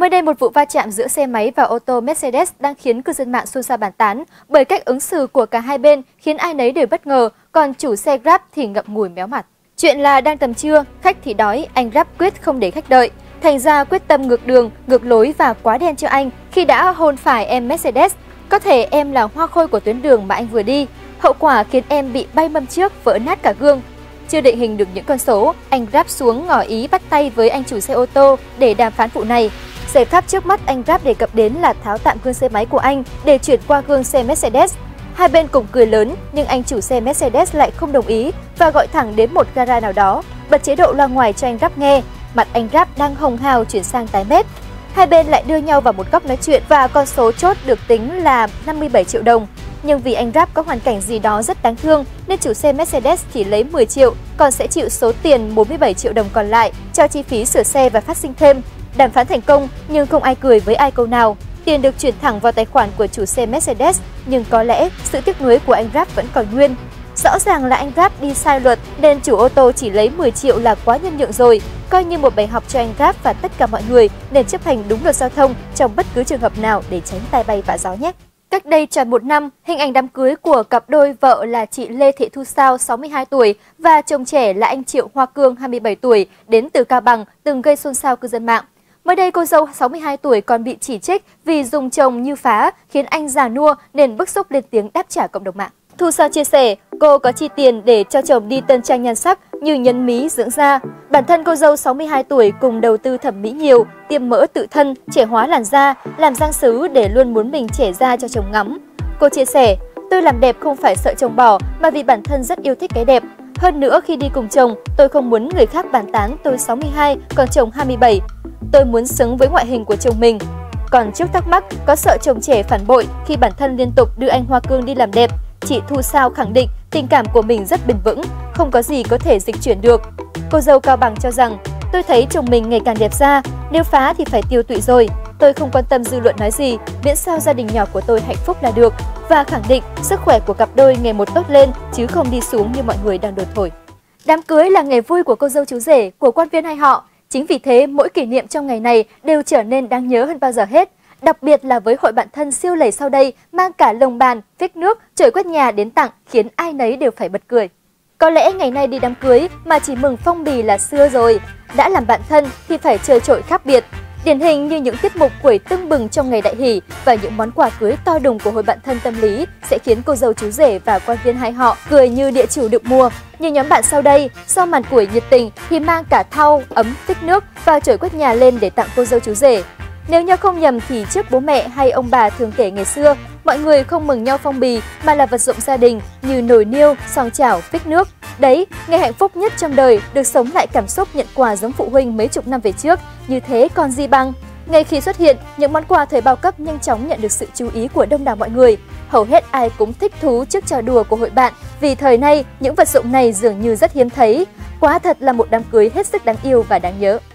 Mới đây, một vụ va chạm giữa xe máy và ô tô Mercedes đang khiến cư dân mạng xôn xao bàn tán bởi cách ứng xử của cả hai bên khiến ai nấy đều bất ngờ, còn chủ xe Grab thì ngậm ngùi méo mặt. Chuyện là đang tầm trưa, khách thì đói, anh Grab quyết không để khách đợi. Thành ra quyết tâm ngược đường, ngược lối và quá đen cho anh khi đã hôn phải em Mercedes. Có thể em là hoa khôi của tuyến đường mà anh vừa đi. Hậu quả khiến em bị bay mâm trước, vỡ nát cả gương. Chưa định hình được những con số, anh Grab xuống ngỏ ý bắt tay với anh chủ xe ô tô để đàm phán vụ này. Giải pháp trước mắt anh Grab đề cập đến là tháo tạm gương xe máy của anh để chuyển qua gương xe Mercedes. Hai bên cùng cười lớn nhưng anh chủ xe Mercedes lại không đồng ý và gọi thẳng đến một gara nào đó, bật chế độ loa ngoài cho anh Grab nghe. Mặt anh Grab đang hồng hào chuyển sang tái mét. Hai bên lại đưa nhau vào một góc nói chuyện và con số chốt được tính là 57 triệu đồng. Nhưng vì anh Grab có hoàn cảnh gì đó rất đáng thương nên chủ xe Mercedes chỉ lấy 10 triệu, còn sẽ chịu số tiền 47 triệu đồng còn lại cho chi phí sửa xe và phát sinh thêm. Đàm phán thành công nhưng không ai cười với ai câu nào. Tiền được chuyển thẳng vào tài khoản của chủ xe Mercedes, nhưng có lẽ sự tiếc nuối của anh Grab vẫn còn nguyên. Rõ ràng là anh Grab đi sai luật nên chủ ô tô chỉ lấy 10 triệu là quá nhân nhượng rồi. Coi như một bài học cho anh Grab và tất cả mọi người nên chấp hành đúng luật giao thông trong bất cứ trường hợp nào để tránh tai bay vạ gió nhé. Cách đây tròn 1 năm, hình ảnh đám cưới của cặp đôi vợ là chị Lê Thị Thu Sao 62 tuổi và chồng trẻ là anh Triệu Hoa Cương 27 tuổi đến từ Cao Bằng từng gây xôn xao cư dân mạng. Mới đây, cô dâu 62 tuổi còn bị chỉ trích vì dùng chồng như phá, khiến anh già nua nên bức xúc lên tiếng đáp trả cộng đồng mạng. Thu Sao chia sẻ, cô có chi tiền để cho chồng đi tân trang nhan sắc như nhấn mí, dưỡng da. Bản thân cô dâu 62 tuổi cùng đầu tư thẩm mỹ nhiều, tiêm mỡ tự thân, trẻ hóa làn da, làm răng sứ để luôn muốn mình trẻ da cho chồng ngắm. Cô chia sẻ, tôi làm đẹp không phải sợ chồng bỏ mà vì bản thân rất yêu thích cái đẹp. Hơn nữa khi đi cùng chồng, tôi không muốn người khác bàn tán tôi 62, còn chồng 27. Tôi muốn xứng với ngoại hình của chồng mình. Còn trước thắc mắc có sợ chồng trẻ phản bội khi bản thân liên tục đưa anh Hoa Cương đi làm đẹp, chị Thu Sao khẳng định tình cảm của mình rất bền vững, không có gì có thể dịch chuyển được. Cô dâu Cao Bằng cho rằng, tôi thấy chồng mình ngày càng đẹp da, nếu phá thì phải tiêu tụy rồi. Tôi không quan tâm dư luận nói gì, miễn sao gia đình nhỏ của tôi hạnh phúc là được. Và khẳng định sức khỏe của cặp đôi ngày một tốt lên chứ không đi xuống như mọi người đang đồn thổi. Đám cưới là ngày vui của cô dâu chú rể, của quan viên hai họ. Chính vì thế, mỗi kỷ niệm trong ngày này đều trở nên đáng nhớ hơn bao giờ hết. Đặc biệt là với hội bạn thân siêu lầy sau đây, mang cả lồng bàn, phích nước, chổi quét nhà đến tặng khiến ai nấy đều phải bật cười. Có lẽ ngày nay đi đám cưới mà chỉ mừng phong bì là xưa rồi. Đã làm bạn thân thì phải chơi trội khác biệt. Điển hình như những tiết mục quẩy tưng bừng trong ngày đại hỷ và những món quà cưới to đùng của hội bạn thân tâm lý sẽ khiến cô dâu chú rể và quan viên hai họ cười như địa chủ được mua. Như nhóm bạn sau đây, sau màn củi nhiệt tình thì mang cả thau, ấm, phích nước và chổi quét nhà lên để tặng cô dâu chú rể. Nếu như không nhầm thì trước bố mẹ hay ông bà thường kể ngày xưa, mọi người không mừng nhau phong bì mà là vật dụng gia đình như nồi niêu, xoong chảo, phích nước. Đấy, ngày hạnh phúc nhất trong đời được sống lại cảm xúc nhận quà giống phụ huynh mấy chục năm về trước, như thế còn gì bằng. Ngay khi xuất hiện, những món quà thời bao cấp nhanh chóng nhận được sự chú ý của đông đảo mọi người. Hầu hết ai cũng thích thú trước trò đùa của hội bạn, vì thời nay những vật dụng này dường như rất hiếm thấy. Quá thật là một đám cưới hết sức đáng yêu và đáng nhớ.